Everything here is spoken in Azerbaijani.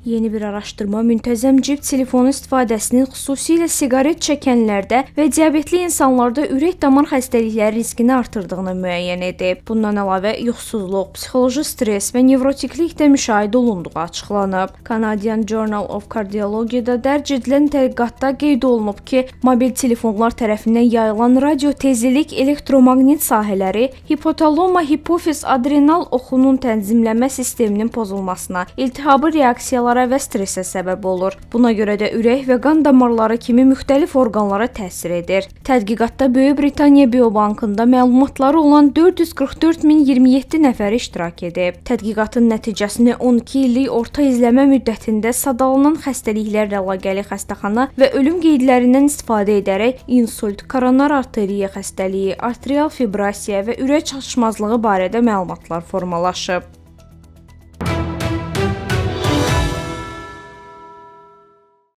Yeni bir araşdırma müntəzəm cib telefonu istifadəsinin xüsusilə siqaret çəkənlərdə və diabetli insanlarda ürək-damar xəstəlikləri riskini artırdığını müəyyən edib. Bundan əlavə, yuxusuzluq, psixoloji stress və nevrotiklik də müşahidə olunduğu açıqlanıb. Canadian Journal of Cardiology-da dərc edilən tədqiqatda qeyd olunub ki, mobil telefonlar tərəfindən yayılan radio tezlilik elektromaqnit sahələri hipotalama, hipofiz, adrenal oxunun tənzimlənmə sisteminin pozulmasına, iltihabi reaksiyalara və stressə səbəb olur. Buna görə də ürək və qan damarları kimi müxtəlif orqanlara təsir edir. Tədqiqatda Böyük Britaniya Biobankında məlumatları olan 444.027 nəfər iştirak edib. Tədqiqatın nəticəsini 12 illik orta izləmə müddətində sadalanan xəstəliklərlə əlaqəli xəstəxana və ölüm qeydlərindən istifadə edərək insult, koronar arteriya xəstəliyi, arterial fibrasiya və ürək çatışmazlığı barədə məlumatlar formalaşıb.